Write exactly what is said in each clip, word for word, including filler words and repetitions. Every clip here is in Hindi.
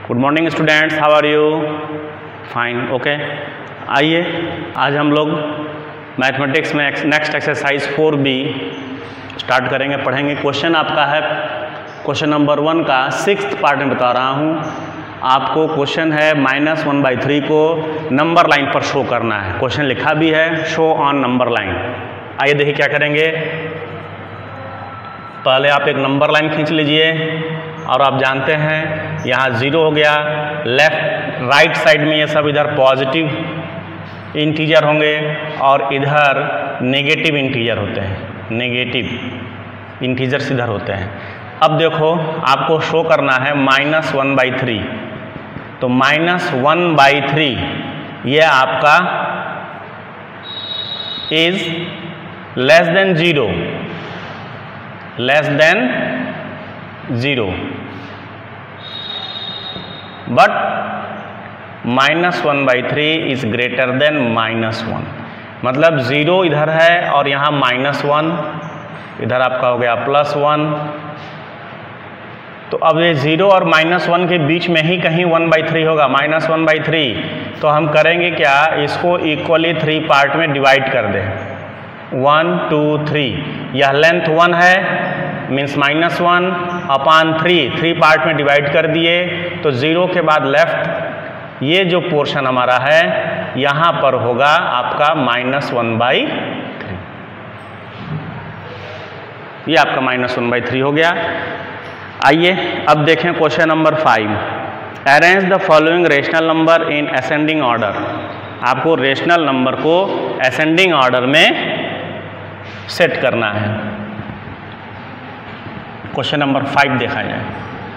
Good morning students, how are you? Fine, okay. आइए आज हम लोग मैथमेटिक्स में next exercise four B start करेंगे, पढ़ेंगे। क्वेश्चन आपका है क्वेश्चन नंबर वन का सिक्स्थ पार्ट में बता रहा हूँ आपको। क्वेश्चन है माइनस वन बाई थ्री को नंबर लाइन पर शो करना है। क्वेश्चन लिखा भी है शो ऑन नंबर लाइन। आइए देखिए क्या करेंगे। पहले आप एक नंबर लाइन खींच लीजिए और आप जानते हैं यहाँ ज़ीरो हो गया। लेफ्ट राइट साइड में ये सब इधर पॉजिटिव इंटीजर होंगे और इधर नेगेटिव इंटीजर होते हैं। नेगेटिव इंटीजर्स इधर होते हैं। अब देखो आपको शो करना है माइनस वन बाई थ्री, तो माइनस वन बाई थ्री ये आपका is less than zero, less than zero, but minus one by three is greater than minus one. मतलब ज़ीरो इधर है और यहाँ माइनस वन, इधर आपका हो गया प्लस वन। तो अब ये ज़ीरो और माइनस वन के बीच में ही कहीं वन बाई थ्री होगा, माइनस वन बाई थ्री। तो हम करेंगे क्या, इसको इक्वली थ्री पार्ट में डिवाइड कर दें। वन टू थ्री, यह लेंथ वन है means minus one upon three, three part में डिवाइड कर दिए। तो ज़ीरो के बाद लेफ्ट ये जो पोर्शन हमारा है यहाँ पर होगा आपका माइनस वन बाई थ्री। ये आपका माइनस वन बाई थ्री हो गया। आइए अब देखें question number five. Arrange the following rational number in ascending order. आपको रेशनल नंबर को असेंडिंग ऑर्डर में सेट करना है। क्वेश्चन नंबर फाइव देखा जाए।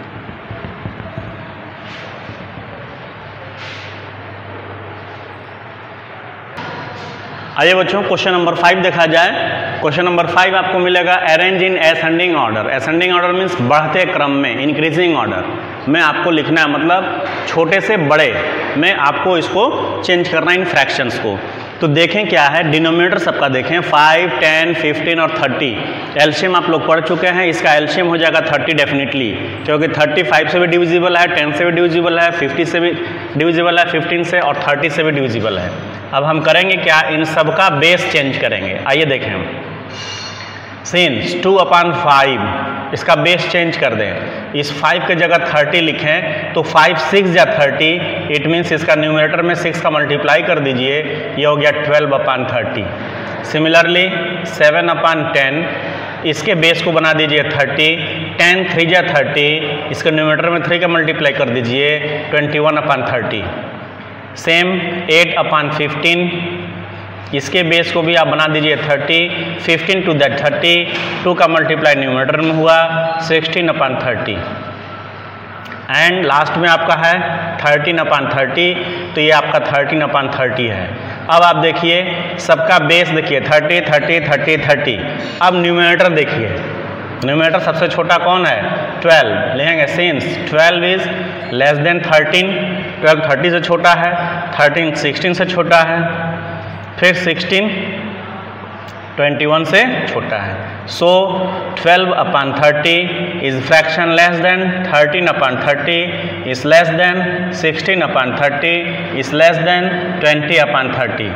आइए बच्चों क्वेश्चन नंबर फाइव देखा जाए। क्वेश्चन नंबर फाइव आपको मिलेगा arrange in ascending order. Ascending order means बढ़ते क्रम में, इंक्रीजिंग ऑर्डर में आपको लिखना है, मतलब छोटे से बड़े में आपको इसको चेंज करना है इन फ्रैक्शंस को। तो देखें क्या है, डिनोमिनेटर सबका देखें फाइव, टेन, फिफ्टीन और थर्टी। एलसीएम आप लोग पढ़ चुके हैं, इसका एलसीएम हो जाएगा थर्टी डेफिनेटली, क्योंकि थर्टी फाइव से भी डिविजिबल है, टेन से भी डिविजिबल है, फिफ्टी से भी डिविजिबल है, फिफ्टीन से और थर्टी से भी डिविजिबल है। अब हम करेंगे क्या, इन सब का बेस चेंज करेंगे। आइए देखें हम। सिंस टू अपान फाइव, इसका बेस चेंज कर दें। इस फाइव के जगह थर्टी लिखें तो फाइव सिक्स या थर्टी, इट मीन्स इसका न्यूमरेटर में सिक्स का मल्टीप्लाई कर दीजिए, ये हो गया twelve upon thirty. Similarly seven upon ten, इसके बेस को बना दीजिए थर्टी, टेन थ्री जा थर्टी, इसके न्यूमरेटर में थ्री का मल्टीप्लाई कर दीजिए, twenty one upon thirty. Same eight upon fifteen, इसके बेस को भी आप बना दीजिए thirty, fifteen two that thirty, two का मल्टीप्लाई न्यूमरेटर में हुआ, sixteen upon thirty. And last में आपका है थर्टीन अपान थर्टी, तो ये आपका थर्टीन अपान थर्टी है। अब आप देखिए सबका बेस देखिए थर्टी, थर्टी, थर्टी, थर्टी। अब न्यूमरेटर देखिए, न्यूमरेटर सबसे छोटा कौन है, ट्वेल्व। लिखेंगे since twelve is less than thirteen, twelve thirty से छोटा है, थर्टीन सिक्सटीन से छोटा है, फिर सिक्सटीन ट्वेंटी वन से छोटा है। So twelve upon thirty is fraction less than thirteen upon thirty is less than sixteen upon thirty is less than twenty upon thirty.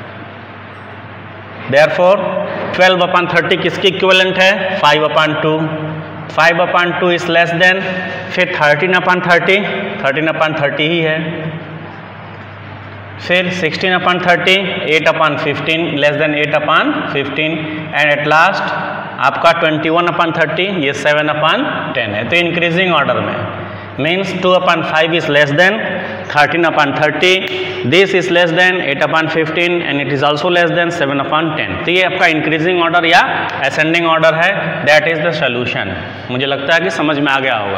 Therefore twelve upon thirty किसकी इक्विवेलेंट है, five upon two. Five upon two is less than, फिर thirteen upon thirty, thirteen upon thirty ही है, फिर sixteen upon thirty, eight upon fifteen less than eight upon fifteen, and at last आपका ट्वेंटी वन अपान थर्टी, ये सेवन अपान टेन है। तो इंक्रीजिंग ऑर्डर में means two upon five is less than thirteen upon thirty, this is less than eight upon fifteen and it is also less than seven upon ten. तो ये आपका इंक्रीजिंग ऑर्डर या असेंडिंग ऑर्डर है। That is the solution. मुझे लगता है कि समझ में आ गया होगा।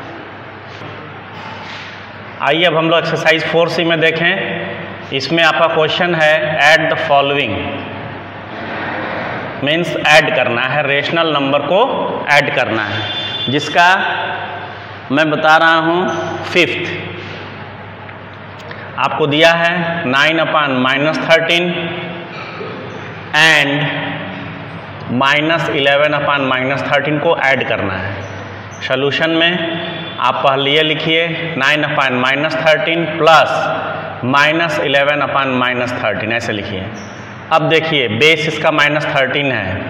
आइए अब हम लोग एक्सरसाइज फोर सी में देखें। इसमें आपका क्वेश्चन है add the following, means add करना है, रेशनल नंबर को ऐड करना है, जिसका मैं बता रहा हूँ फिफ्थ आपको दिया है nine upon minus thirteen and minus eleven upon minus thirteen को ऐड करना है। सोल्यूशन में आप पहले ये लिखिए nine upon minus thirteen plus minus eleven upon minus thirteen, ऐसे लिखिए। अब देखिए बेस इसका माइनस थर्टीन है,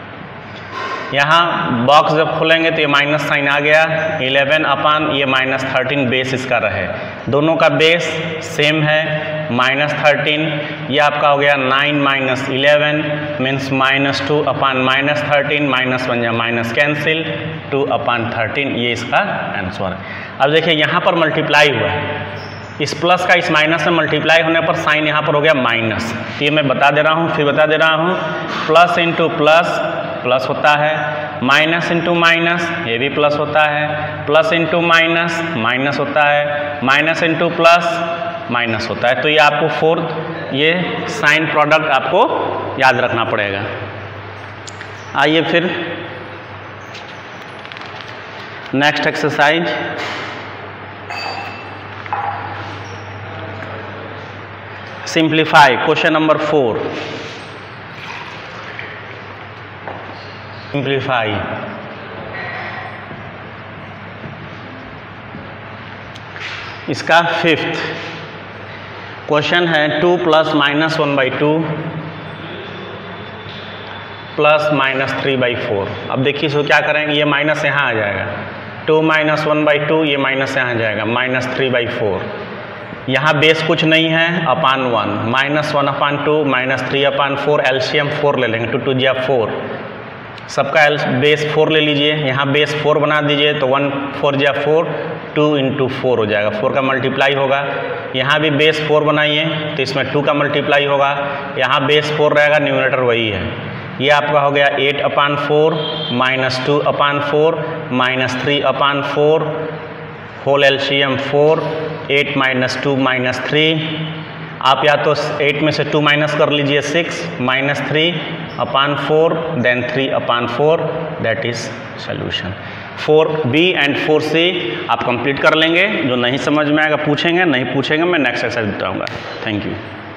यहाँ बॉक्स जब खोलेंगे तो ये माइनस साइन आ गया, इलेवन अपान ये माइनस थर्टीन बेस इसका रहे, दोनों का बेस सेम है माइनस थर्टीन। ये आपका हो गया nine minus eleven means minus two upon minus thirteen, minus one या minus cancel, two upon thirteen, ये इसका आंसर है। अब देखिए यहाँ पर मल्टीप्लाई हुआ है, इस प्लस का इस माइनस में मल्टीप्लाई होने पर साइन यहाँ पर हो गया माइनस। ये मैं बता दे रहा हूँ, फिर बता दे रहा हूँ, प्लस इंटू प्लस प्लस होता है, माइनस इंटू माइनस ये भी प्लस होता है, प्लस इंटू माइनस माइनस होता है, माइनस इंटू प्लस माइनस होता है। तो ये आपको फोर्थ ये साइन प्रोडक्ट आपको याद रखना पड़ेगा। आइए फिर next exercise, simplify question number four. Simplify इसका फिफ्थ क्वेश्चन है two plus minus one by two plus minus three by four. अब देखिए इसको क्या करेंगे, ये माइनस यहाँ आ जाएगा, two minus one by two, ये माइनस यहाँ आ जाएगा, माइनस थ्री बाई फोर। यहाँ बेस कुछ नहीं है, upon one, minus one upon two, minus three upon four, LCM four ले लेंगे, टू टू जिया फोर, सबका एल बेस फोर ले लीजिए, यहाँ बेस फोर बना दीजिए तो वन फोर जिया फोर, टू इंटू फोर हो जाएगा, फोर का मल्टीप्लाई होगा। यहाँ भी बेस फोर बनाइए तो इसमें टू का मल्टीप्लाई होगा, यहाँ बेस फोर रहेगा, न्यूमरेटर वही है। ये आपका हो गया eight upon four minus two upon four minus three upon four, whole LCM four, eight minus two minus three, आप या तो एट में से टू माइनस कर लीजिए six, minus three upon four, then three upon four, that is solution. Four B and four C आप कंप्लीट कर लेंगे। जो नहीं समझ में आएगा पूछेंगे, नहीं पूछेंगे मैं नेक्स्ट एक्सरसाइज बताऊंगा। Thank you.